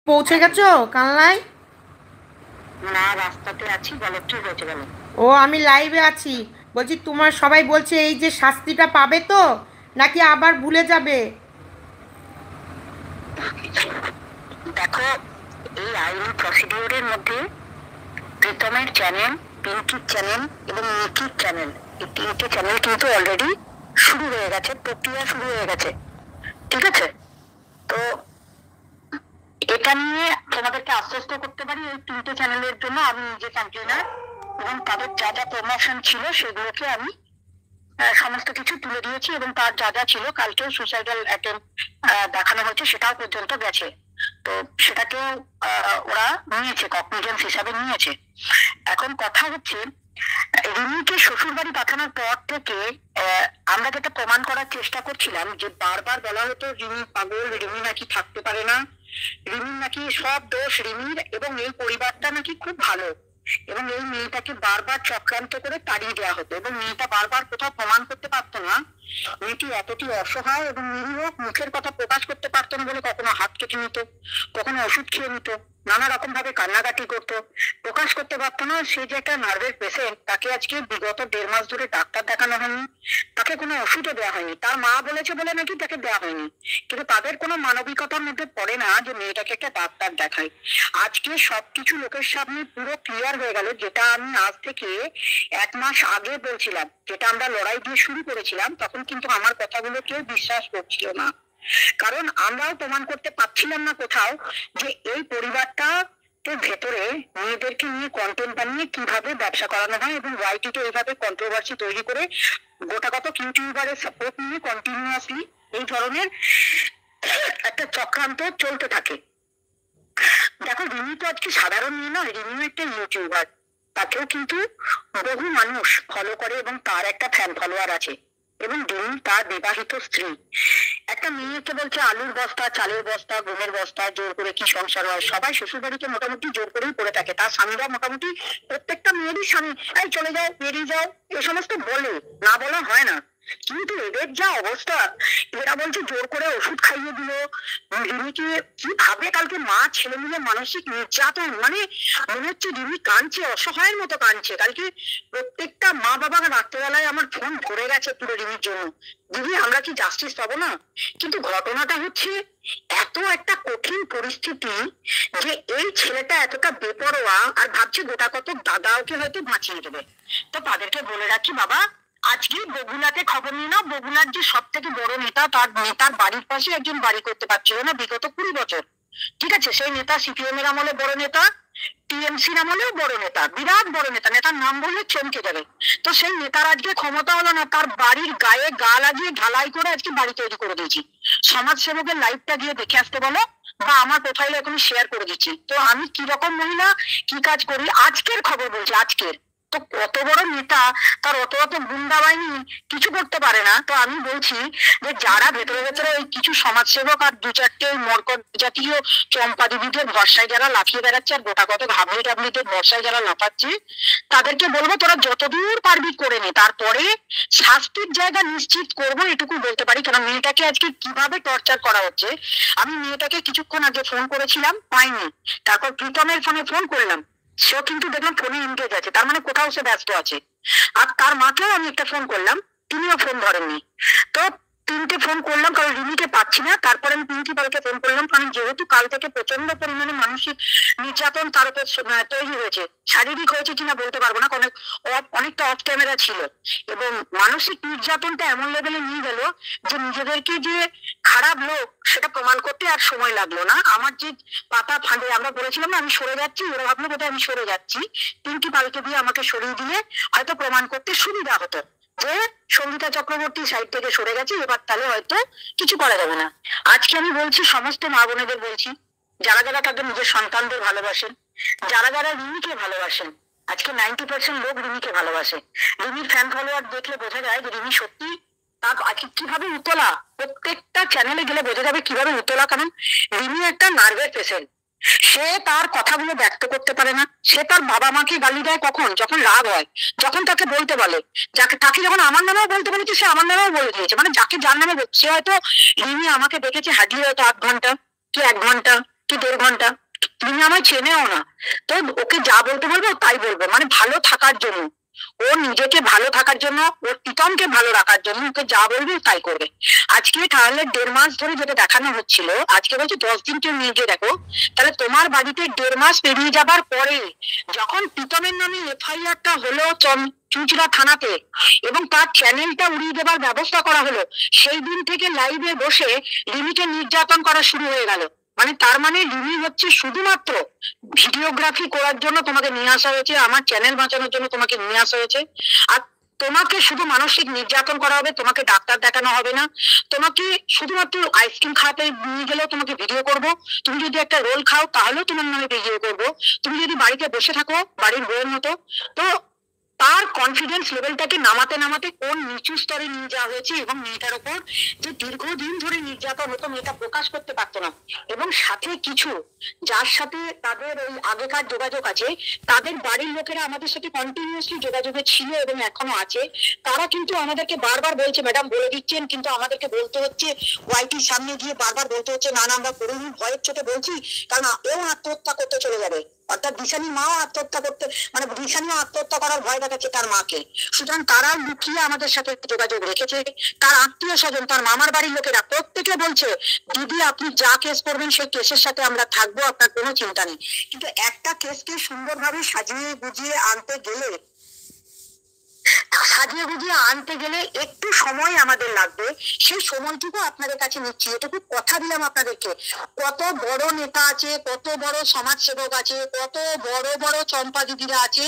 পৌঁছে গেছো কানলায়? না, রাস্তাতে আছি। বলো, কি হয়েছে বলো। ও আমি লাইভে আছি। বলছি তোমার সবাই বলছে এই যে শাস্তিটা পাবে তো, নাকি আবার ভুলে যাবে? দেখো, এই আইনি প্রসিডিওরের মধ্যে প্রীতমের চ্যানেল, পিঙ্কির চ্যানেল এবং নিকির চ্যানেল, এই তিনটে চ্যানেল কিন্তু অলরেডি শুরু হয়ে গেছে, প্রক্রিয়া শুরু হয়ে গেছে। ঠিক আছে? তো এটা নিয়ে তোমাদেরকে আশ্বস্ত করতে পারি, এই তিনটে চ্যানেলের জন্য আমি নিজে কন্টেনার, এবং তাদের যা যা প্রমোশন ছিল সেগুলোকে আমি সমস্ত কিছু তুলে দিয়েছি, এবং তার যা যা ছিল কালকেও সুইসাইডাল অ্যাটেম্প দেখানো হয়েছে, সেটাও পর্যন্ত গেছে। তো সেটাকেও ওরা নিয়েছে, কগনিজেন্স হিসাবে নিয়েছে। এখন কথা হচ্ছে, রিমিকে শ্বশুর বাড়ি পাঠানোর পর থেকে আমরা যেটা প্রমাণ করার চেষ্টা করছিলাম, যে বারবার বলা হতো রিমি পাগল, রিমি নাকি থাকতে পারে না, রিমির নাকি সব দোষ রিমির, এবং এই পরিবারটা নাকি খুব ভালো, এবং এই মেয়েটাকে বারবার চক্রান্ত করে তাড়িয়ে দেওয়া হতো, এবং মেয়েটা বারবার কোথাও প্রমাণ করতে পারতো না। মেয়েটি এতটি অসহায় এবং নিরীহ, মুখের কথা প্রকাশ করতে পারতো না বলে কখনো হাত কেটে নিত, কখনো ওষুধ খেয়ে নিত, নানা রকম ভাবে কান্নাকাটি করতো, প্রকাশ করতে পারতো না। সে যে একটা নার্ভের পেশেন্ট, তাকে আজকে বিগত 1.5 মাস ধরে ডাক্তার দেখানো হয়নি, তাকে কোনো ওষুধও দেওয়া হয়নি, তার মা বলেছে বলে নাকি তাকে দেওয়া হয়নি। কিন্তু তাদের কোনো মানবিকতার মধ্যে পড়ে না যে মেয়েটাকে একটা ডাক্তার দেখায়। আজকে সবকিছু লোকের সামনে পুরো ক্লিয়ার হয়ে গেল, যেটা আমি আজ থেকে 1 মাস আগে বলছিলাম, যেটা আমরা লড়াই দিয়ে শুরু করেছিলাম, তখন কিন্তু আমার কথাগুলো কেউ বিশ্বাস করছিল না। কারণ আমরাও প্রমাণ করতে পারছিলাম না কোথাও যে এই পরিবারটা ভেতরে মেয়েদেরকে নিয়ে কন্টেন্ট বানিয়ে কিভাবে ব্যবসা করানো হয়, এবং ওয়াইটিতে এইভাবে কন্ট্রোভার্সি তৈরি করে গোটা কত ইউটিউবারের সাপোর্ট নিয়ে কন্টিনিউয়াসলি এই ধরনের একটা চক্রান্ত চলতে থাকে। দেখো, রিমি তো আজকে সাধারণ মেয়ে নয়, রিমিও একটা ইউটিউবার, তাকেও কিন্তু বহু মানুষ ফলো করে, এবং তার একটা ফ্যান ফলোয়ার আছে, এবং রিমি তার বিবাহিত স্ত্রী। একটা মেয়েকে বলছে আলুর বস্তা, চালের বস্তা, গমের বস্তা, জোর করে কি সংসার হয়? সবাই শ্বশুর বাড়িতে মোটামুটি জোর করেই পড়ে থাকে, তার স্বামীরা মোটামুটি প্রত্যেকটা মেয়েরই স্বামী এই চলে যাও, বেরিয়ে যাও, এ সমস্ত বলে, না বলা হয় না। কিন্তু এদের যা অবস্থা, এরা বলছে জোর করে ওষুধ খাইয়ে দিল রিমিকে। কিভাবে কালকে মা ছেলে মিলে মানসিক নির্যাতন, মানে মনে হচ্ছে রিমি কাঁদছে, অসহায়ের মতো কাঁদছে। কালকে প্রত্যেকটা মা বাবা রাত্রেবেলায় আমার ফোন ভরে গেছে পুরো রিমির জন্য, দিদি আমরা কি জাস্টিস পাবো না? কিন্তু ঘটনাটা হচ্ছে, এত একটা কঠিন পরিস্থিতি, যে এই ছেলেটা এতটা বেপরোয়া, আর ভাবছে গোটা কত দাদা ওকে হয়তো বাঁচিয়ে দেবে। তো তাদেরকে বলে রাখি বাবা, আজকে বগুড়াতে খবর নিয়ে নাও, বগুড়ার যে সব থেকে বড় নেতা, তার নেতার বাড়ির পাশে একজন বাড়ি করতে পারছিল না বিগত 20 বছর। ঠিক আছে? সেই নেতা সিপিএম এর আমলে বড় নেতা, টিএমসির আমলেও বড় নেতা, বিরাট বড় নেতা, নেতার নাম বললে চমকে যাবে। তো সেই নেতার আজকে ক্ষমতা হলো না, তার বাড়ির গায়ে গা লাগিয়ে ঢালাই করে আজকে বাড়ি তৈরি করে দিয়েছি। সমাজ সেবকের লাইভটা গিয়ে দেখে আসতে বলো, বা আমার প্রোফাইলে এখন শেয়ার করে দিচ্ছি। তো আমি কি রকম মহিলা, কি কাজ করি, আজকের খবর বলছি, আজকের। তো কত বড় নেতা, তার অত অত গুন্ডা বাহিনী কিছু করতে পারে না। তো আমি বলছি যে যারা ভেতরে ভেতরে ওই কিছু সমাজসেবক আর দু চারটে ওই মরকট জাতীয় চম্পা দিদিদের ভরসায় যারা লাফিয়ে বেড়াচ্ছে, আর গোটা কত ঘাবড়ে টাবড়িদের ভরসায় যারা লাফাচ্ছে, তাদেরকে বলবো তোরা যতদূর পারবি করে নে, তারপরে শাস্তির জায়গা নিশ্চিত করবো, এটুকু বলতে পারি। কারণ মেয়েটাকে আজকে কিভাবে টর্চার করা হচ্ছে, আমি মেয়েটাকে কিছুক্ষণ আগে ফোন করেছিলাম, পাইনি। তারপর প্রীতমের ফোনে ফোন করলাম, সেও কিন্তু দেখলাম ফোনে এনগেজ আছে, তার মানে কোথাও সে ব্যস্ত আছে। আর তার মাকেও আমি একটা ফোন করলাম, তিনিও ফোন ধরেননি। তো 3টে ফোন করলাম, কারণ রিমিকে পাচ্ছি না। তারপরে আমি প্রিন্সিপালকে ফোন করলাম, কারণ যেহেতু কাল থেকে প্রচন্ড পরিমাণে মানসিক নির্যাতন তার উপর তৈরি হয়েছে, শারীরিক হয়েছে কিনা বলতে পারবো না, কারণ অনেকটা অফ ক্যামেরা ছিল, এবং মানসিক নির্যাতনটা এমন লেভেলে নিয়ে গেল যে নিজেদেরকে যে খারাপ লোক সেটা প্রমাণ করতে আর সময় লাগলো না। আমার যে পাতা ফাঁদে আমরা বলেছিলাম না আমি সরে যাচ্ছি, ওরা ভাবলো বোধহয় আমি সরে যাচ্ছি, প্রিন্সিপালকে দিয়ে আমাকে সরিয়ে দিলে হয়তো প্রমাণ করতে সুবিধা হতো যে সঙ্গীতা চক্রবর্তী সাইড থেকে সরে গেছে, এবার তাহলে হয়তো কিছু করা যাবে না। আজকে আমি বলছি সমস্ত মা বোনেদের বলছি, যারা যারা তাদের নিজের সন্তানদের ভালোবাসেন, যারা যারা রিমিকে ভালোবাসেন, আজকে 90% লোক রিমিকে ভালোবাসে। রিমির ফ্যান ফলোয়ার দেখলে বোঝা যায় যে রিমি সত্যি তার আজকে কিভাবে উতলা, প্রত্যেকটা চ্যানেলে গেলে বোঝা যাবে কিভাবে উতলা। কারণ রিমি একটা নার্ভের পেশেন্ট, সে তার কথাগুলো ব্যক্ত করতে পারে না। সে তার বাবা মাকে গালি দেয় কখন, যখন রাগ হয়, যখন তাকে বলতে বলে, যাকে তাকে যখন আমার নামেও বলতে বলেছে, সে আমার নামেও বলে দিয়েছে। মানে যাকে যার নামে সে হয়তো, রিমি আমাকে দেখেছে হাজির হয়তো 8 ঘন্টা কি 1 ঘন্টা, কি 1.5 ঘন্টা। তুমি আমায় চেনেও না, তো ওকে যা বলতে বলবো তাই বলবো, মানে ভালো থাকার জন্য, ও নিজেকে ভালো থাকার জন্য, ওর প্রীতমকে ভালো রাখার জন্য ওকে যা বলবে তাই করবে। আজকে তাহলে 1.5 মাস ধরে যেটা দেখানো হচ্ছিল, আজকে বলছে 10 দিন কেউ নিয়ে গিয়ে দেখো, তাহলে তোমার বাড়িতে 1.5 মাস পেরিয়ে যাবার পরে যখন প্রীতমের নামে এফআইআরটা হলো চুঁচুড়া থানাতে এবং তার চ্যানেলটা উড়িয়ে দেবার ব্যবস্থা করা হলো, সেই দিন থেকে লাইভে বসে রিমিকে নির্যাতন করা শুরু হয়ে গেল। মানে তার মানে রিমি হচ্ছে শুধুমাত্র ভিডিওগ্রাফি করার জন্য তোমাকে নিয়ে আসা হয়েছে, আমার চ্যানেল বাঁচানোর জন্য তোমাকে নিয়ে আসা হয়েছে। আর তোমাকে শুধু মানসিক নির্যাতন করা হবে, তোমাকে ডাক্তার দেখানো হবে না, তোমাকে শুধুমাত্র আইসক্রিম খাওয়াতে নিয়ে গেলেও তোমাকে ভিডিও করব, তুমি যদি একটা রোল খাও তাহলেও তোমার নামে ভিডিও করব, তুমি যদি বাড়িতে বসে থাকো বাড়ির বউয়ের মতো। তো তার কনফিডেন্স লেভেলটাকে নামাতে নামাতে কোন নিচু স্তরে নিয়ে যাওয়া হয়েছে, এবং মেয়েটার ওপর যে দীর্ঘদিন ধরে নির্যাতন হতো মেয়েটা প্রকাশ করতে পারতো না, এবং সাথে কিছু যার সাথে তাদের ওই আগেকার যোগাযোগ আছে, তাদের বাড়ির লোকেরা আমাদের সাথে কন্টিনিউয়াসলি যোগাযোগে ছিল এবং এখনো আছে, তারা কিন্তু আমাদেরকে বারবার বলছে ম্যাডাম বলে দিচ্ছেন, কিন্তু আমাদেরকে বলতে হচ্ছে ওয়াইটির সামনে গিয়ে বারবার বলতে হচ্ছে না না আমরা করিনি, ভয়ের চোটে বলছি, কারণ ও আত্মহত্যা করতে চলে যাবে, অর্থাৎ দিশানি মাও আত্মহত্যা করতে, মানে দিশানিও আত্মহত্যা করার ভয় দেখাচ্ছে তার মাকে। সুতরাং তারা লুকিয়ে আমাদের সাথে যোগাযোগ রেখেছে, তার আত্মীয় স্বজন, তার মামার বাড়ির লোকেরা প্রত্যেকে বলছে দিদি আপনি যা কেস করবেন সেই কেসের সাথে আমরা থাকবো, আপনার কোনো চিন্তা নেই। কিন্তু একটা কেসকে সুন্দরভাবে সাজিয়ে গুজিয়ে আনতে গেলে একটু সময় আমাদের লাগবে, সেই সময়টুকু আপনাদের কাছে নিচ্ছি, এটুকু কথা দিলাম আপনাদেরকে। কত বড় নেতা আছে, কত বড় সমাজ সেবক আছে, কত বড় বড় চম্পা দিদিরা আছে,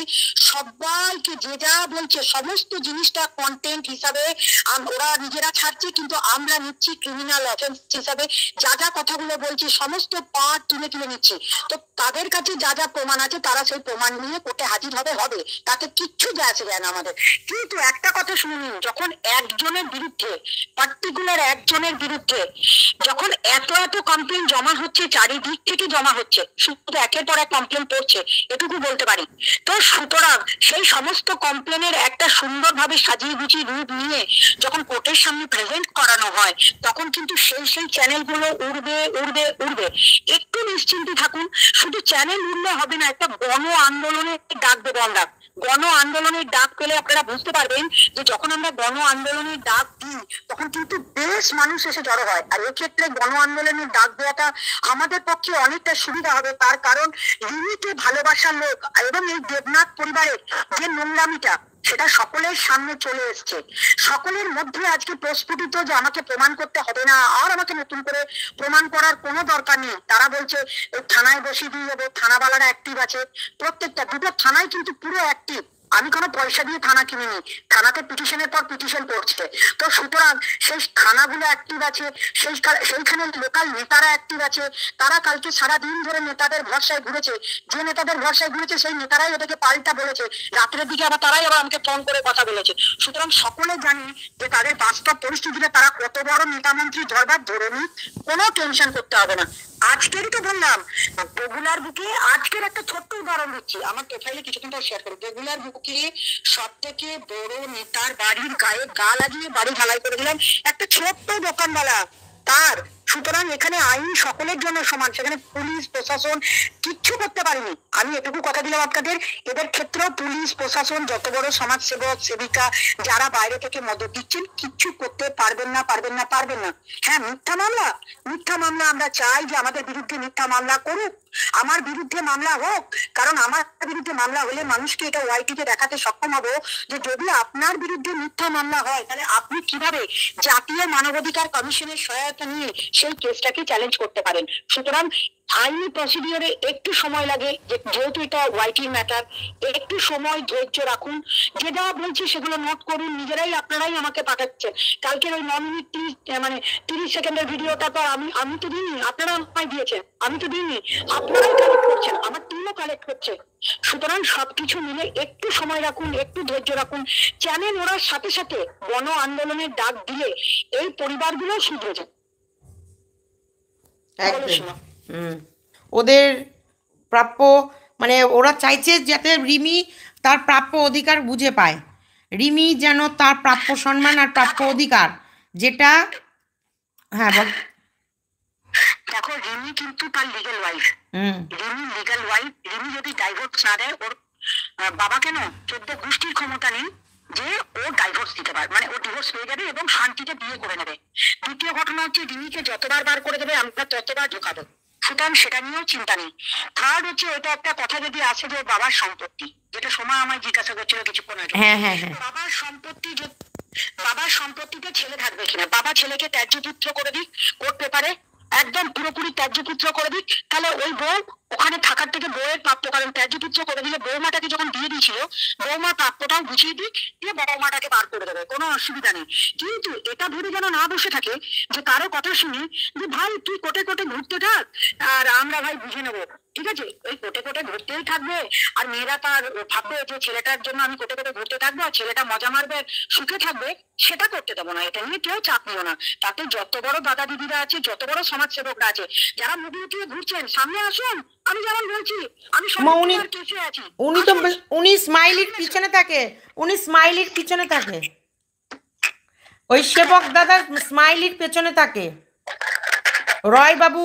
সবাইকে যে যা বলছে সমস্ত জিনিসটা কন্টেন্ট হিসাবে ওরা নিজেরা ছাড়ছে, কিন্তু আমরা নিচ্ছি ক্রিমিনাল অফেন্স হিসাবে, যা যা কথাগুলো বলছি সমস্ত পার্ট তুলে তুলে নিচ্ছি। তো তাদের কাছে যা যা প্রমাণ আছে তারা সেই প্রমাণ নিয়ে কোর্টে হাজির হবে, তাতে কিচ্ছু যায় আসে যায় না আমাদের। কিন্তু একটা কথা শুনে নিন, যখন একজনের বিরুদ্ধে, পার্টিকুলার একজনের বিরুদ্ধে যখন এত এত কমপ্লেন জমা হচ্ছে, চারিদিক থেকে জমা হচ্ছে, শুধু একের পর এক কমপ্লেন পড়ছে, এটুকু বলতে পারি। তো সুতরাং সেই সমস্ত কমপ্লেনের একটা সুন্দরভাবে সাজিয়ে গুছিয়ে রূপ নিয়ে যখন কোর্টের সামনে প্রেজেন্ট করানো হয়, তখন কিন্তু সেই সেই চ্যানেলগুলো উড়বে উড়বে উড়বে। একটু নিশ্চিন্তে থাকুন, শুধু চ্যানেল উড়লে হবে না, একটা গণ আন্দোলনের ডাক দেবো আমরা। গণ আন্দোলনের ডাক পেলে আপনারা বুঝতে পারবেন যে যখন আমরা গণ আন্দোলনের ডাক দিই তখন কিন্তু বেশ মানুষ এসে জড়ো হয়, আর এক্ষেত্রে গণ আন্দোলনের ডাক দেওয়াটা আমাদের পক্ষে অনেকটা সুবিধা হবে। তার কারণ রিমিকে ভালোবাসার লোক এবং এই দেবনাথ পরিবারের যে নোংরামিটা সেটা সকলের সামনে চলে এসছে, সকলের মধ্যে আজকে প্রস্ফুটিত যে আমাকে প্রমাণ করতে হবে না, আর আমাকে নতুন করে প্রমাণ করার কোনো দরকার নেই। তারা বলছে থানায় বসিয়ে দিয়ে যাবো, থানাওয়ালারা অ্যাক্টিভ আছে, প্রত্যেকটা দুটো থানায় কিন্তু পুরো অ্যাক্টিভ, আমি কোনো পয়সা দিয়ে থানা কিনিনি, থানাতে পিটিশনের পর পিটিশন করছে। তো সুতরাং সেই থানাগুলো অ্যাক্টিভ আছে, সেইখানে লোকাল নেতারা অ্যাক্টিভ আছে, তারা কালকে সারাদিন ধরে নেতাদের ভরসায় ঘুরেছে, যে নেতাদের ভরসায় ঘুরেছে সেই নেতারাই ওদেরকে পাল্টা বলেছে, রাত্রের দিকে আবার তারাই আবার আমাকে ফোন করে কথা বলেছে। সুতরাং সকলে জানি যে তাদের বাস্তব পরিস্থিতিতে তারা কত বড় নেতা মন্ত্রী ধরবার ধরে নি, কোনো টেনশন করতে হবে না। আজকেরই তো বললাম বেগুলার বুকে, আজকের একটা ছোট্ট উদাহরণ দিচ্ছি, আমার প্রোফাইলে কিছুদিন পর শেয়ার করবো, বেগুলার বুকে সব থেকে বড় নেতার বাড়ির গায়ে গা লাগিয়ে বাড়ি ঢালাই করে দিলাম একটা ছোট্ট দোকানওয়ালা তার। সুতরাং এখানে আইন সকলের জন্য সমান, সেখানে পুলিশ প্রশাসন কিচ্ছু করতে পারেনি। আমি এটুকু কথা দিলাম আপনাদের, এদের ক্ষেত্রেও পুলিশ প্রশাসন যত বড় সমাজ সেবক সেবিকা যারা বাইরে থেকে মদত দিচ্ছেন কিচ্ছু করতে পারবেন না পারবেন না পারবেন না। হ্যাঁ মিথ্যা মামলা, মিথ্যা মামলা আমরা চাই যে আমাদের বিরুদ্ধে মিথ্যা মামলা করুক, আমার বিরুদ্ধে মামলা হোক, কারণ আমার বিরুদ্ধে মামলা হলে মানুষকে এটা ওয়াইটিতে দেখাতে সক্ষম হবো যে যদি আপনার বিরুদ্ধে মিথ্যা মামলা হয় তাহলে আপনি কিভাবে জাতীয় মানবাধিকার কমিশনের সহায়তা নিয়ে সেই কেসটাকে চ্যালেঞ্জ করতে পারেন। সুতরাং আইনি প্রসিডিওরে একটু সময় লাগে, যেহেতু এটা ওয়াইটি ম্যাটার, একটু সময় ধৈর্য রাখুন, যে যা বলছি সেগুলো নোট করুন, নিজেরাই আপনারাই আমাকে পাঠাচ্ছেন। কালকের ওই 9 মিনিট 30 সেকেন্ডের ভিডিওটা তো আমি তো দিইনি, আপনারা আমায় দিয়েছেন, আমি তো দিইনি, আপনারাই কালেক্ট করছেন, আমার টিমও কালেক্ট করছে। সুতরাং সবকিছু মিলে একটু সময় রাখুন, একটু ধৈর্য রাখুন, চ্যানেল ওরার সাথে সাথে গণ আন্দোলনের ডাক দিলে এই পরিবারগুলো শুধরে যায়। ওদের প্রাপ্য, মানে ওরা চাইছে যাতে রিমি তার প্রাপ্য অধিকার বুঝে পায়, রিমি যেন তার প্রাপ্য সম্মান আর প্রাপ্য অধিকার যেটা, হ্যাঁ বল। দেখো রিমি কিন্তু তার legal wife, Rimi legal wife. Rimi যদি ডাইভোর্স না দেয়, ওর বাবা কেন 14 গোষ্ঠীর ক্ষমতা নেই যে ও ডাইভোর্স দিতে পারে, মানে ও ডিভোর্স পেয়ে যাবে এবং শান্তিতে বিয়ে করে নেবে। দ্বিতীয় ঘটনা হচ্ছে রিমিকে যতবার বার করে দেবে আমরা ততবার ঢোকাবো, সুতরাং সেটা নিয়েও চিন্তা নেই। থার্ড হচ্ছে ওইটা একটা কথা যদি আসে যে বাবার সম্পত্তি, যেটা সময় আমায় জিজ্ঞাসা করছিল কিছুক্ষণ আগে, বাবার সম্পত্তি, বাবার সম্পত্তিতে ছেলে থাকবে কিনা, বাবা ছেলেকে ত্যায্যপুত্র করে দিক কোর্ট পেপারে, একদম পুরোপুরি ত্যায্যপুত্র করে দিক, তাহলে ওই বউ ওখানে থাকার থেকে বউয়ের প্রাপ্য, কারণ ত্যায্যপুত্র করে দিলে বৌমাটাকে যখন দিয়ে দিয়েছিল বৌমার প্রাপ্যটাও বুঝিয়ে দিক, দিয়ে বৌমাটাকে বার করে দেবে, কোনো অসুবিধা নেই। কিন্তু এটা ভেবে যেন না বসে থাকে যে কারো কথা শুনে যে ভাই তুই কোটে কোটে ঘুরতে থাক আর আমরা ভাই বুঝে নেবো, ঠিক আছে, ওই কোটে কোটে ঘুরতেই থাকবে। আর মেয়েরা তার ভাববে যে ছেলেটার জন্য আমি কোটে কোটে ঘুরতে থাকবো আর ছেলেটা মজা মারবে সুখে থাকবে, সেটা করতে দেবো না। এটা নিয়ে কেউ চাপ নিও না। তাতে যত বড় দাদা দিদিরা আছে, যত বড় সমাজসেবকরা আছে, যারা মুভি উঠিয়ে ঘুরছেন সামনে আসুন। আমি যেমন বলছি আমি কেসে আছি, উনি স্মাইলির পিছনে থাকে, উনি স্মাইলির পিছনে থাকে, ওই সেবক দাদা স্মাইলির পেছনে থাকে। রয় বাবু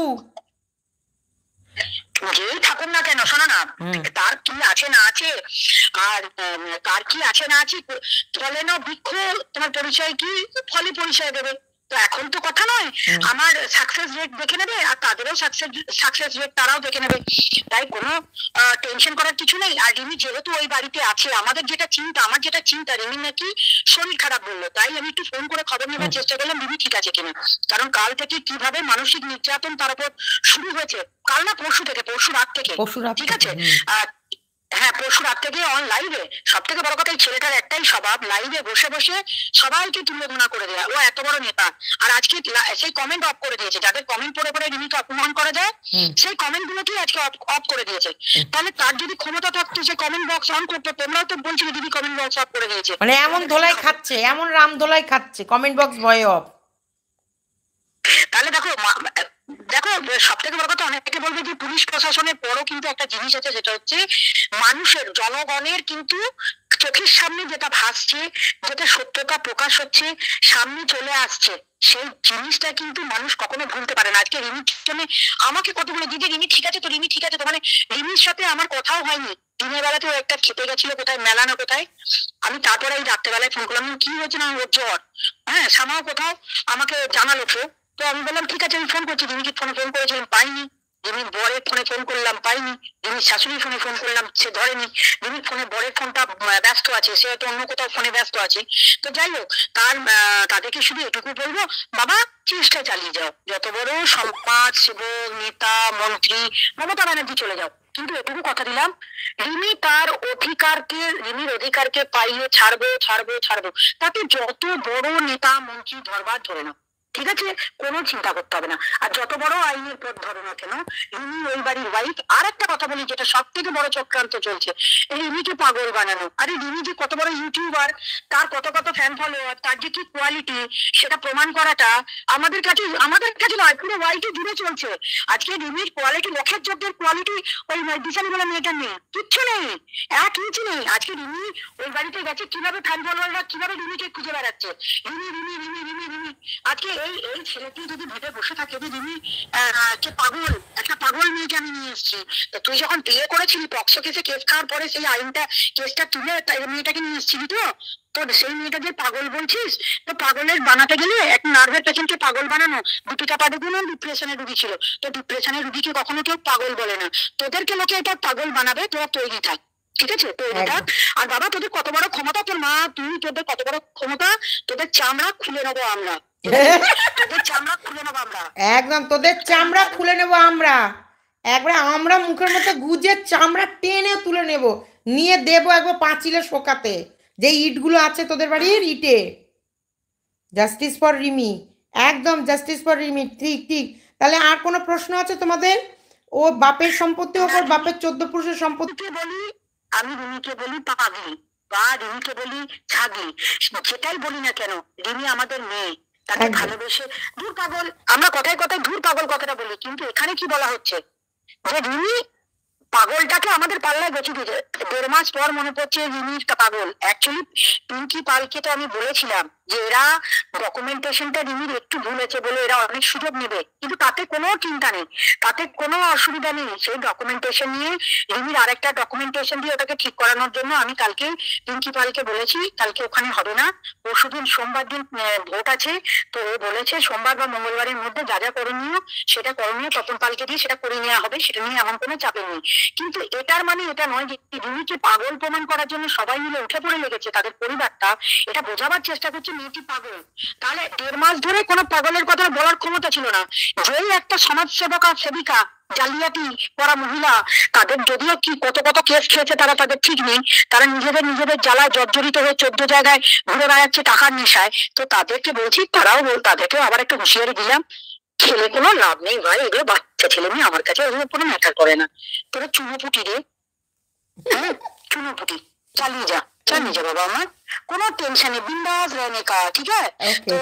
যেই থাকুন না কেন, শোনো না, তার কি আছে না আছে, আর তার কি আছে না আছে, ফলে না বৃক্ষ তোমার পরিচয় কি, ফলে পরিচয় দেবে। তো এখন তো কথা নয়, আমার সাকসেস রেট দেখে নেবে আর তাদেরও সাকসেস রেট তারাও দেখে নেবে, তাই কোনো টেনশন করার কিছু নেই। আর রিমি যেহেতু ওই বাড়িতে আছে, আমার যেটা চিন্তা রিমি নাকি শরীর খারাপ বললো, তাই আমি একটু ফোন করে খবর নেবার চেষ্টা করলাম রিমি ঠিক আছে কিনা, কারণ কাল থেকে কিভাবে মানসিক নির্যাতন তার উপর শুরু হয়েছে, কাল না পরশু রাত থেকে, ঠিক আছে, হ্যাঁ পরশু রাত থেকে অন লাইভে। সব থেকে বড় কথা, এই ছেলেটার একটাই স্বভাব, লাইভে বসে বসে সবাইকে তুলনা করে দেওয়া, ও এত বড় নেতা। আর আজকে সেই কমেন্ট অফ করে দিয়েছে, যাদের কমেন্ট পড়ে পড়ে রিমিকে অপমান করা যায় সেই কমেন্ট গুলোকেই আজকে অফ করে দিয়েছে। তাহলে তার যদি ক্ষমতা থাকতো সে কমেন্ট বক্স অন করতো, তোমরাও তো বলছিলে দিদি কমেন্ট বক্স অফ করে দিয়েছে, মানে এমন ধোলাই খাচ্ছে, এমন রাম ধোলাই খাচ্ছে, কমেন্ট বক্স ভয়ে অফ। তাহলে দেখো সব থেকে বড় কথা, অনেকে বলবে যে পুলিশ প্রশাসনের পরও কিন্তু একটা জিনিস আছে, যেটা হচ্ছে মানুষের, জনগণের কিন্তু চোখের সামনে যেটা ভাসছে, যেটা সত্যতা প্রকাশ হচ্ছে, সামনে চলে আসছে, সেই জিনিসটা কিন্তু মানুষ কখনো ভুলতে পারে না। আজকে রিমির জন্য আমাকে কতগুলো দিদি রিমি ঠিক আছে তো, রিমি ঠিক আছে তো, মানে রিমির সাথে আমার কথাও হয়নি। দিনের বেলাতে ও একটা খেতে গেছিল কোথায়, মেলানো কোথায়, আমি তারপরে এই রাত্রেবেলায় ফোন করলাম, কি হয়েছে না ওর জ্বর, হ্যাঁ সামাও কোথাও আমাকে জানালো কেউ। তো আমি বললাম ঠিক আছে আমি ফোন করছি, রিমিকে ফোন করেছিলাম পাইনি, রিমির বরের ফোনে ফোন করলাম পাইনি, রিমির শাশুড়ির ফোনে ফোন করলাম সে ধরেনি, রিমির ফোনে বরের ফোনটা ব্যস্ত আছে, সে হয়তো অন্য কোথাও ফোনে ব্যস্ত আছে। তো যাই হোক, তাদেরকে শুধু এটুকু বলবো, বাবা চেষ্টা চালিয়ে যাও, যত বড় সমাজ সেবক নেতা মন্ত্রী মমতা ব্যানার্জি চলে যাও, কিন্তু এটুকু কথা দিলাম, রিমির অধিকারকে পাইয়ে ছাড়বো, তাতে যত বড় নেতা মন্ত্রী ধরবার ধরে নাও, ঠিক আছে, কোনো চিন্তা করতে হবে না। আর যত বড় আইনের পথ ধরো না কেন, রিমি ওই বাড়ির ওয়াইফ। আর একটা কথা বলি, যেটা সব থেকে বড় চক্রান্ত চলছে, রিমিকে পাগল বানানো। আরে রিমি যে কত বড় ইউটিউবার, তার কত ফ্যান ফলোয়ার, তার যে কি কোয়ালিটি, সেটা প্রমাণ করাটা আমাদের কাছে নয়, পুরো ওয়াইটি জুড়ে চলছে। আজকে রিমির কোয়ালিটি, লক্ষের চোদ্দের কোয়ালিটি ওই দিশালি বলে মেয়েটার নেই, কিচ্ছু নেই, 1 ইঞ্চি নেই। আজকে রিমি ওই বাড়িতে গেছে, কিভাবে ফ্যান ফলোয়াররা কিভাবে রিমিকে খুঁজে বেড়াচ্ছে, রিমি। আজকে এই ছেলেটি যদি ভেবে বসে থাকে যে রিমি পাগল, একটা পাগল মেয়েকে আমি নিয়ে এসেছি, তো তুই যখন বিয়ে করেছিলি পক্সো কেসে কেস খাওয়ার পরে সেই কেসটা তুলে মেয়েটাকে নিয়ে এসেছিলি, তো সেই মেয়েটা যে পাগল বলছিস, তো পাগলের বানাতে গেলে একটা নার্ভের পেশেন্টকে পাগল বানানো, দীপিকা পাডুকোনও ডিপ্রেশনের রুগী ছিল, তো ডিপ্রেশনের রুগীকে কখনো কেউ পাগল বলে না। তোদেরকে লোকে এটা পাগল বানাবে, তোরা তৈরি থাক, ঠিক আছে, তৈরি থাক। আর বাবা তোদের কত বড় ক্ষমতা, তোর মা তুই, তোদের কত বড় ক্ষমতা, তোদের চামড়া খুলে নেবো আমরা, তোদের চামড়া খুলে নেবো আমরা, একদম তোদের চামড়া খুলে নেবো আমরা, একবার আমরা মুখের মধ্যে গুজে চামড়া টেনে তুলে নেব, নিয়ে দেবো একবার পাঁচিলে শোকাতে, যে ইটগুলো আছে তোদের বাড়ির ইটে। জাস্টিস ফর রিমি, একদম জাস্টিস ফর রিমি, ঠিক। তাহলে আর কোনো প্রশ্ন আছে তোমাদের? ও বাপের সম্পত্তি, ওপর বাপের 14 পুরুষের সম্পত্তি বলি, আমি রিমিকে বলি পাগলি বা রিমিকে বলি ছাগলি, যেটাই বলি না কেন, রিমি আমাদের মেয়ে, তাকে ভালোবেসে ধুর পাগল, আমরা কথায় ধুর পাগল কথাটা বলি, কিন্তু এখানে কি বলা হচ্ছে যে রিমি পাগলটাকে আমাদের পাল্লায় গেছে দিতে। 1.5 মাস পর মনে পড়ছে রিমির পাগল। অ্যাকচুয়ালি পিঙ্কি পালকে তো আমি বলেছিলাম যে এরা ডকুমেন্টেশনটা রিমির একটু ভুল হয়েছে বলে এরা অনেক সুযোগ নেবে, কিন্তু তাতে কোনো চিন্তা নেই, তাতে কোনো অসুবিধা নেই। সেই ডকুমেন্টেশন নিয়ে রিমির আরেকটা ডকুমেন্টেশন দিয়ে ওটাকে ঠিক করানোর জন্য আমি কালকে প্রিন্সিপালকে বলেছি, কালকে ওখানে হবে না, পরশুদিন সোমবার দিন ভোট আছে, তো ও বলেছে সোমবার বা মঙ্গলবারের মধ্যে যা যা করণীয় সেটা করণীয় তপন পালকে দিয়ে সেটা করে নেওয়া হবে, সেটা নিয়ে এমন কোনো চাপে নেই। কিন্তু এটার মানে এটা নয় যে রিমিকে পাগল প্রমাণ করার জন্য সবাই মিলে উঠে পড়ে লেগেছে, তাদের পরিবারটা এটা বোঝাবার চেষ্টা করছে মেয়েটি পাগল। তাহলে 1.5 মাস ধরে কোনো পাগলের কথা বলার ক্ষমতা ছিল না। যেই একটা সমাজ সেবকা সেবিকা জালিয়াতি করা মহিলা, তাদের যদিও কি কত কত কেস খেয়েছে তারা, তাদের ঠিক নেই, তারা নিজেদের জ্বালায় জর্জরিত হয়ে 14 জায়গায় ঘুরে বেড়াচ্ছে টাকার নেশায়, তো তাদেরকে বলছি তাদেরকেও আবার একটু হুঁশিয়ারি দিলাম, খেলে কোনো লাভ নেই ভাই, এগুলো বাচ্চা ছেলে মেয়ে, আমার কাছে ওগুলো কোনো ম্যাটার করে না, তোরা চুনোপুটি রে, হ্যাঁ চুনোপুটি, চালিয়ে যা বাবা, আমার কোনো টেনশন নেই, বিন্দাস रहने का, ঠিক আছে। তো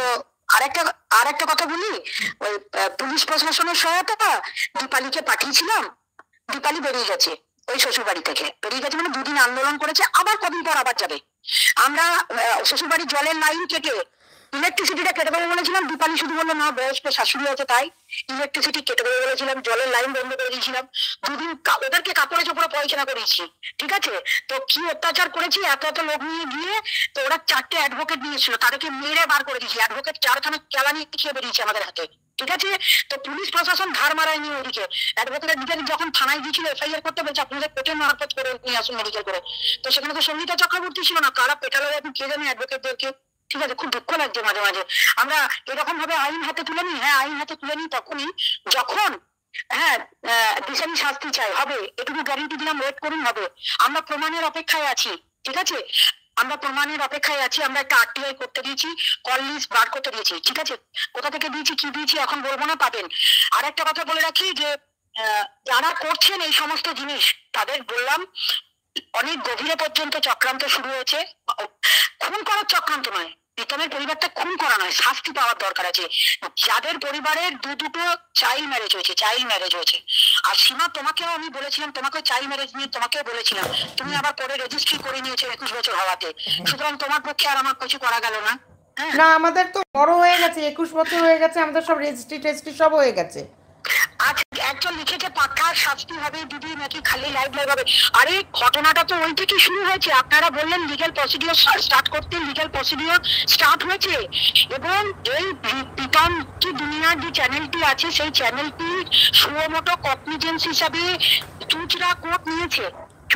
আরেকটা কথা বলি, ওই পুলিশ প্রশাসনের সহায়তা দীপালিকে পাঠিয়েছিলাম, দীপালি বেরিয়ে গেছে ওই শ্বশুর বাড়ি থেকে, বেরিয়ে গেছে মানে 2 দিন আন্দোলন করেছে, আবার কদিন পর আবার যাবে। আমরা শ্বশুর বাড়ির জলের লাইন কেটে ইলেকট্রিসিটিটা কেটে দেবো বলেছিলাম, দীপালি শুধু বললো না বয়স্ক শাশুড়ি আছে তাই ইলেকট্রিসিটি কেটে দেবো বলেছিলাম, জলের লাইন বন্ধ করে দিয়েছিলাম, 2 দিন ওদেরকে কাপড়ে চোপড়ে পয়সা করিয়েছি, ঠিক আছে। তো কি অত্যাচার করেছি, এত লোক নিয়ে গিয়ে, তো ওরা 4টে অ্যাডভোকেট নিয়েছিল, তাদেরকে মেরে বার করে দিয়েছি, অ্যাডভোকেট 4খানা কেলানি খেয়ে বেরিয়েছে আমাদের হাতে, ঠিক আছে। তো পুলিশ প্রশাসন ধার মারায়নি ওদিকে, অ্যাডভোকেটের দিকে যখন থানায় গিয়েছিল এফআইআর করতে বলছে আপনাদের পেটের মারফত করে নিয়ে আসুন মেডিকেল করে, তো সেখানে তো সঙ্গীতা চক্রবর্তী ছিল না, কারা পেটালো এখন কে জানে অ্যাডভোকেটদেরকে, ঠিক আছে। খুব দুঃখ লাগছে মাঝে মাঝে আমরা এরকম ভাবে আইন হাতে তুলে নিই, হ্যাঁ আইন হাতে তুলে নিই তখনই যখন হ্যাঁ দিশানি শাস্তি চাই, হবে এটুকু গ্যারেন্টি দিলাম, ওয়েট করুন হবে, আমরা প্রমাণের অপেক্ষায় আছি, ঠিক আছে, আমরা প্রমাণের অপেক্ষায় আছি, আমরা একটা আরটিআই করতে দিয়েছি, কল লিস্ট বার করতে দিয়েছি, ঠিক আছে। কোথা থেকে দিয়েছি কি দিয়েছি এখন বলবো না, পাবেন। আর একটা কথা বলে রাখি যে যারা করছেন এই সমস্ত জিনিস তাদের বললাম অনেক গভীরে পর্যন্ত চক্রান্ত শুরু হয়েছে, খুন করার চক্রান্ত নয়, প্রীতমের পরিবারটা খুন করা নয়, শাস্তি পাওয়ার দরকার আছে। যাদের পরিবারের দুটো চাইল্ড ম্যারেজ হয়েছে, আর সীমা তোমাকেও আমি বলেছিলাম, তোমাকে চাইল্ড ম্যারেজ নিয়ে তোমাকেও বলেছিলাম, তুমি আবার পরে রেজিস্ট্রি করে নিয়েছো 21 বছর হওয়াতে, সুতরাং তোমার পক্ষে আর আমার কিছু করা গেল না। না আমাদের তো বড় হয়ে গেছে, 21 বছর হয়ে গেছে, আমাদের সব রেজিস্ট্রি টেস্ট্রি সব হয়ে গেছে। আজ একজন লিখেছে পাক্কা শাস্তি হবে দিদি নাকি খালি লাইভ হবে, আরে ঘটনাটা তো ওই থেকে শুরু হয়েছে, আপনারা বললেন লিগ্যাল প্রসিডিওর স্টার্ট করতে, লিগ্যাল প্রসিডিওর স্টার্ট হয়েছে, এবং এই প্রীতম কি দুনিয়ার যে চ্যানেলটি আছে সেই চ্যানেলটি সুমোটো কগনিজেন্স হিসাবে চুঁচড়া কোর্ট নিয়েছে,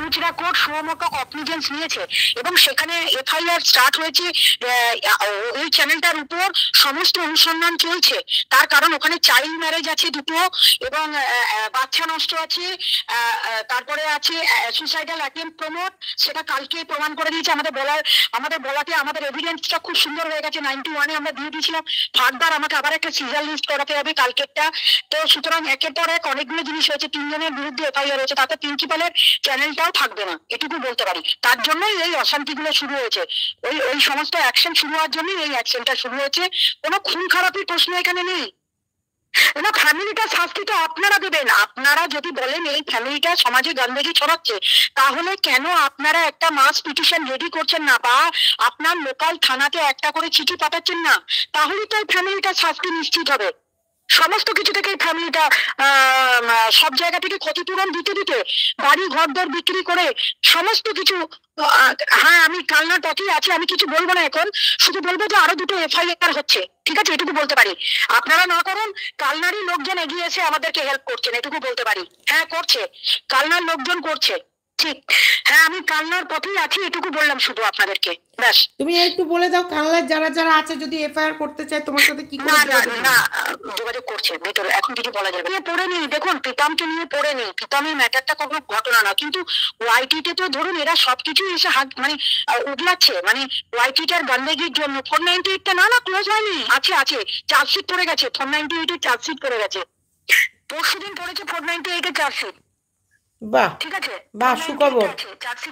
সুমোটো কগনিজেন্স নিয়েছে, এবং সেখানে এফআইআর স্টার্ট হয়েছে, ওই চ্যানেলটার উপর সমস্ত অনুসন্ধান চলছে, তার কারণ ওখানে চাইল্ড ম্যারেজ আছে 2টো, এবং বাচ্চা নষ্ট আছে, তারপরে আছে সুসাইডাল অ্যাটেম্প প্রমোট, সেটা কালকে প্রমাণ করে দিয়েছে, আমাদের বলাতে আমাদের এভিডেন্সটা খুব সুন্দর হয়ে গেছে, 91-এ আমরা দিয়ে দিয়েছিলাম, ফার্দার আমাকে আবার একটা সিজার লিস্ট করাতে হবে কালকেরটা। তো সুতরাং একের পর এক অনেকগুলো জিনিস হয়েছে, 3 জনের বিরুদ্ধে এফআইআর হয়েছে, তাতে প্রিন্সিপালের চ্যানেলটাও থাকবে না, এটুকু বলতে পারি, তার জন্যই এই অশান্তিগুলো শুরু হয়েছে, ওই সমস্ত অ্যাকশন শুরু হওয়ার জন্যই এই অ্যাকশনটা শুরু হয়েছে, কোনো খুন খারাপের প্রশ্ন এখানে নেই। না, ফ্যামিলিটা শাস্তি তো আপনারা দেবেন, আপনারা যদি বলেন এই ফ্যামিলিটা সমাজে গন্ডগোল ছড়াচ্ছে, তাহলে কেন আপনারা একটা মাস পিটিশন রেডি করছেন না, বা আপনার লোকাল থানাতে একটা করে চিঠি পাঠাচ্ছেন না, তাহলে তো এই ফ্যামিলিটা শাস্তি নিশ্চিত হবে। সমস্ত কিছু থেকে ফ্যামিলিটা সব জায়গা থেকে ক্ষতিপূরণ দিতে বাড়ি ঘরদর বিক্রি করে সমস্ত কিছু, হ্যাঁ আমি কালনার পথেই আছি, আমি কিছু বলবো না এখন, শুধু বলবো যে আরো 2টো এফআইআর হচ্ছে, ঠিক আছে, এটুকু বলতে পারি। আপনারা না করুন, কালনারই লোকজন এগিয়ে এসে আমাদেরকে হেল্প করছেন, এটুকু বলতে পারি, হ্যাঁ করছে, কালনার লোকজন করছে, ঠিক, হ্যাঁ আমি কালনার পথেই আছি, এটুকু বললাম শুধু আপনাদেরকে, ব্যাস। তুমি একটু বলে দাও কালনার যারা আছে যদি এফআইআর করতে চায় তোমার সাথে কি করে না যোগাযোগ করছে ভেতরে, এখন কিছু বলা যাবে না, পড়ে নেই, দেখুন প্রীতমকে নিয়ে পড়ে নেই, প্রীতমের ম্যাটারটা কোনো ঘটনা না, কিন্তু ওয়াইটিতে তো ধরুন এরা সবকিছু এসে হাত মানে উগলাচ্ছে, মানে ওয়াইটিটার গন্ডগোলের জন্য 498টা না ক্লোজ হয়নি, আছে চার্জশিট পড়ে গেছে, 498-এর চার্জশিট পড়ে গেছে, পরশুদিন পড়েছে 498-এর চার্জশিট, বাহ ঠিক আছে, বাহ সুখবর, চার্জশিট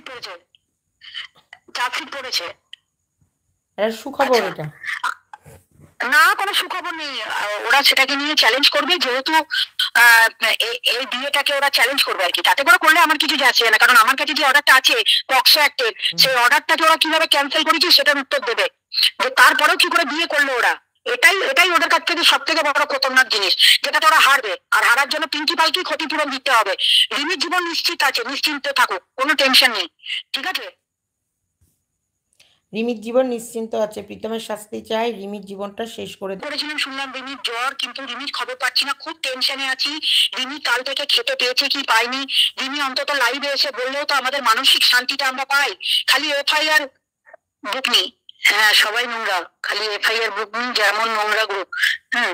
পড়েছে, সুখবর এটা। না কোনো সুখবর নেই, ওরা সেটাকে নিয়ে চ্যালেঞ্জ করবে, যেহেতু এই বিয়েটাকে ওরা চ্যালেঞ্জ করবে আর কি, তাতে করে করলে আমার কিছু যাচ্ছে না, কারণ আমার কাছে যে অর্ডারটা আছে পক্সো অ্যাক্টের, সেই অর্ডারটাকে ওরা কিভাবে ক্যান্সেল করেছে সেটার উত্তর দেবে, যে তারপরেও কি করে বিয়ে করলো ওরা। এটাই এটাই ওদের কাছ থেকে সব থেকে বড় খতরনাক জিনিস, যেটাতে ওরা হারবে। আর হারার জন্য পিঙ্কি পালকে ক্ষতিপূরণ দিতে হবে। রিমির জীবন নিশ্চিত আছে, নিশ্চিন্তে থাকুক, কোনো টেনশন নেই, ঠিক আছে। রিমির জীবন নিশ্চিন্ত আছে, প্রীতমের শাস্তি চাই, রিমির জীবনটা শেষ করে করেছিলাম, শুনলাম রিমির জ্বর, কিন্তু রিমির খবর পাচ্ছি না, খুব টেনশনে আছি। রিমি কাল থেকে খেতে পেয়েছে কি পাইনি। রিমি অন্তত লাইভে এসে বললেও তো আমাদের মানসিক শান্তিটা আমরা পাই। খালি এফআইআর বুক নেই। হ্যাঁ, সবাই নোংরা, খালি এফআইআর বুক নেই, যেমন নোংরা গ্রুপ। হ্যাঁ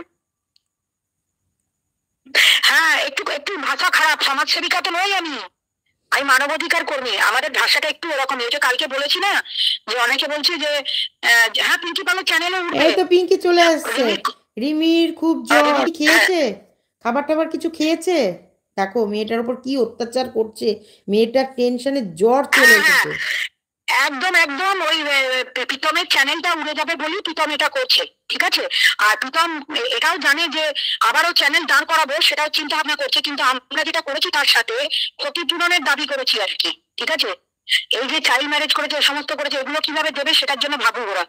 হ্যাঁ, একটু একটু ভাষা খারাপ, সমাজসেবিকা তো নই আমি, আমি মানবাধিকার কর্মী। আমাদের ভাষাটা একটু এরকম। এই যে কালকে বলেছি না, যে অনেকে বলছে যে হ্যাঁ পিঙ্কি পালের চ্যানেলে উঠবে। এই তো পিঙ্কি চলে আসছে। রিমির খুব জ্বর, খেয়েছে খাবার টাবার কিছু খেয়েছে? দেখো মেয়েটার উপর কি অত্যাচার করছে, মেয়েটার টেনশনে জ্বর চলে এসেছে। একদম একদম ওই প্রীতমের চ্যানেলটা উড়ে যাবে বলি প্রীতম এটা করছে, ঠিক আছে। আর প্রীতম এটাও জানে যে আবারও চ্যানেল দাঁড় করাবো, সেটাও চিন্তা ভাবনা করছে। কিন্তু আমরা যেটা করেছি তার সাথে ক্ষতিপূরণের দাবি করেছি আর কি, ঠিক আছে। এই যে চাইল্ড ম্যারেজ করেছে, সমস্ত করেছে, এগুলো কিভাবে দেবে সেটার জন্য ভাবো ওরা।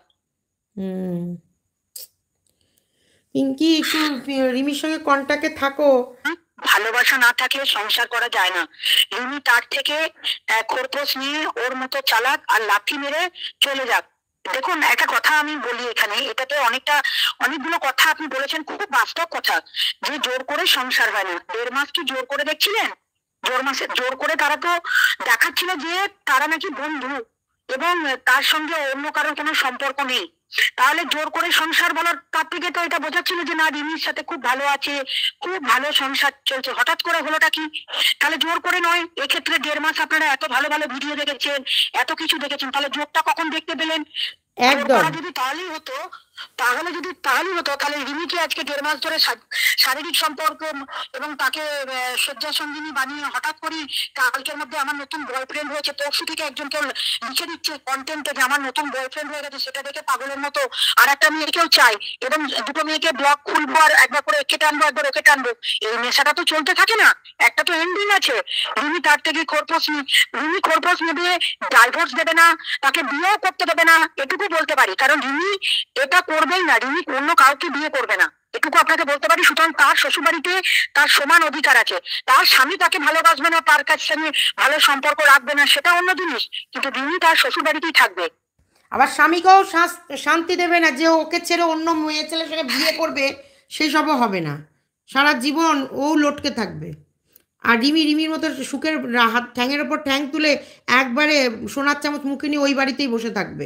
পিঙ্কি একটু রিমির সঙ্গে কন্টাক্টে থাকো। ভালোবাসা না থাকলে সংসার করা যায় না। রিমি তার থেকে খোরপোশ নিয়ে ওর মতো চালাক আর লাথি মেরে চলে যাক। দেখুন একটা কথা আমি বলি এখানে, এটাতে অনেকগুলো কথা আপনি বলেছেন, খুব বাস্তব কথা, যে জোর করে সংসার হয় না। 1.5 মাস কি জোর করে দেখছিলেন? জোর করে তারা তো দেখাচ্ছিল যে তারা নাকি বন্ধু, এবং তার সঙ্গে অন্য কারোর কোনো সম্পর্ক নেই। তাহলে জোর করে সংসার বলার তার থেকে তো এটা বোঝাচ্ছিল যে না, রিমির সাথে খুব ভালো আছে, খুব ভালো সংসার চলছে। হঠাৎ করে হলোটা কি? তাহলে জোর করে নয়। এক্ষেত্রে 1.5 মাস আপনারা এত ভালো ভালো ভিডিও দেখেছেন, এত কিছু দেখেছেন, তাহলে জোরটা কখন দেখতে পেলেন? একদম। যদি তাহলেই হতো, তাহলে রিমিকে আজকে 1.5 মাস ধরে শারীরিক সম্পর্ক এবং তাকে শয্যা সঙ্গিনী বানিয়ে হঠাৎ করে কালকের মধ্যে আমার নতুন বয়ফ্রেন্ড হয়েছে, পরশু থেকে একজন কেউ লিখে দিচ্ছে কন্টেন্টে যে আমার নতুন বয়ফ্রেন্ড হয়ে গেছে, সেটা দেখে পাগলের মতো আর একটা মেয়েকেও চাই, এবং 2টো মেয়েকে ব্লগ খুলবো আর একবার করে একে টানবো একবার ওকে টানবো। এই নেশাটা তো চলতে থাকে না, একটা তো এন্ডিং আছে। রিমি তার থেকে রিমি খোরপোশ নেবে, ডাইভোর্স দেবে না, তাকে বিয়েও করতে দেবে না, এটুকু বলতে পারি। কারণ রিমি এটা করবেই না, রিমি অন্য কাউকে বিয়ে করবে না, এটুকু আপনাকে বলতে পারি। সুতরাং তার শ্বশুরবাড়িতে তার সমান অধিকার আছে। তার স্বামী তাকে ভালোবাসবে না, তার কাছে ভালো সম্পর্ক রাখবে না, সেটা অন্য জিনিস, কিন্তু রিমি তার শ্বশুরবাড়িতেই থাকবে। আবার স্বামীকেও শান্তি দেবে না যে ওকে ছেড়ে অন্য মেয়ে ছেলের সঙ্গে বিয়ে করবে, সেই সবও হবে না। সারা জীবন ও লটকে থাকবে। আর রিমির মতো সুখের হাত ঠ্যাঙের ওপর ঠ্যাং তুলে একবারে সোনার চামচ মুখে নিয়ে ওই বাড়িতেই বসে থাকবে।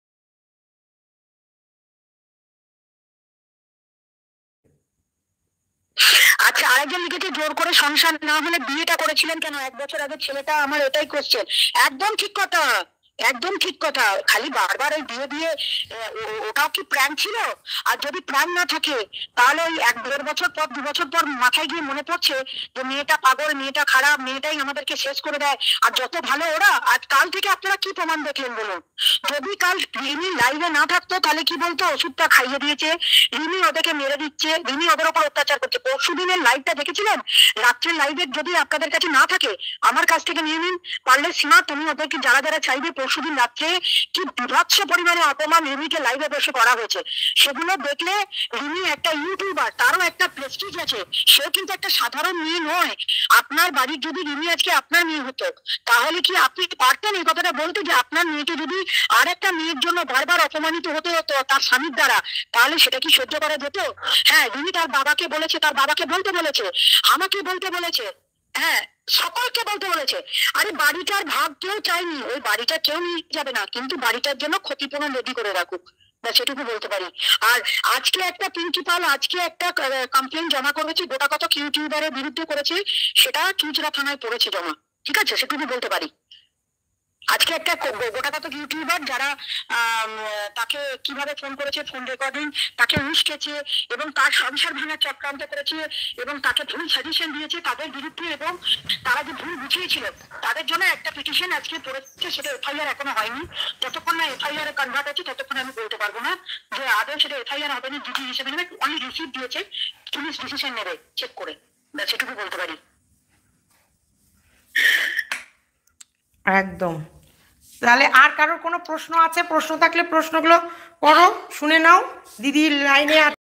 আচ্ছা, আরেকজন লিখেছে জোর করে সংসার না হলে বিয়েটা করেছিলেন কেন 1 বছর আগে? ছেলেটা আমার এটাই কোশ্চেন। একদম ঠিক কথা, একদম ঠিক কথা। খালি বারবার এই বিয়ে দিয়ে ওটাও কি প্র্যাঙ্ক ছিল? আর যদি প্র্যাঙ্ক না থাকে, তাহলে ওই 1-1.5 বছর পর 2 বছর পর মাথায় গিয়ে মনে পড়ছে যে মেয়েটা পাগল, মেয়েটা খারাপ, মেয়েটাই আমাদেরকে শেষ করে দেয়। আর যত ভালো ওরা। আর কাল থেকে আপনারা কি প্রমাণ দেখলেন বলুন? যদি কাল রিমি লাইভে না থাকতো তাহলে কি বলতো? ওষুধটা খাইয়ে দিয়েছে, রিমি ওদেরকে মেরে দিচ্ছে, রিমি ওদের উপর অত্যাচার করছে। পরশু দিনের লাইভটা দেখেছিলেন? রাত্রের লাইভে যদি আপনাদের কাছে না থাকে আমার কাছ থেকে নিয়ে নিন। পারলে সীমা তুমি ওদেরকে যারা যারা চাইবে, পরশুদিন রাত্রে কি বিভৎস পরিমাণে অপমান রিমিকে লাইভে বসে করা হয়েছে, সেগুলো দেখলে রিমি একটা ইউটিউবার, তারও একটা প্রেস্টিজ আছে, সেও কিন্তু একটা সাধারণ মেয়ে নয়। আপনার বাড়ির যদি রিমি আজকে আপনার মেয়ে হতো, তাহলে কি আপনি পারতেন এই কথাটা বলতে যে আপনার মেয়েকে যদি আর একটা মেয়ের জন্য বারবার অপমানিত হতে হতো তার স্বামীর দ্বারা, তাহলে সেটা কি সহ্য করা যেত? হ্যাঁ, রিমি তার বাবাকে বলেছে, তার বাবাকে বলতে বলেছে, আমাকে বলতে বলেছে, হ্যাঁ সকলকে বলতে বলেছে। আরে বাড়িটার ভাগ কেউ চায়নি, ওই বাড়িটা কেউ নিয়ে যাবে না, কিন্তু বাড়িটার জন্য ক্ষতিপূরণ রেডি করে রাখুক, না সেটুকু বলতে পারি। আর আজকে একটা প্রিন্সিপাল আজকে একটা কমপ্লেন জমা করেছে, গোটা কত ইউটিউবারের বিরুদ্ধে করেছে, সেটা চুঁচুড়া থানায় পড়েছে জমা, ঠিক আছে, সেটুকু বলতে পারি। আজকে একটা গোটা কত ইউটিউবার যারা তাকে কিভাবে ফোন করেছে, ফোন রেকর্ডিং, তাকে উস্কেছে এবং তার সংসার ভাঙার চক্রান্ত করেছে এবং তাকে ভুল সাজেশন দিয়েছে তাদের বিরুদ্ধে, এবং তারা যে ভুল বুঝিয়েছিল তাদের জন্য একটা পিটিশন আজকে পড়েছে, সেটা এফআইআর এখনো হয়নি। যতক্ষণ না এফআইআর কনভার্ট আছে ততক্ষণ আমি বলতে পারবো না যে আদৌ সেটা এফআইআর হবে না, ডিজি হিসেবে নেবে, অনলি রিসিভ দিয়েছে, পুলিশ ডিসিশন নেবে চেক করে, সেটুকু বলতে পারি। একদম। তাহলে আর কারোর কোনো প্রশ্ন আছে? প্রশ্ন থাকলে প্রশ্নগুলো করো, শুনে নাও। দিদির লাইনে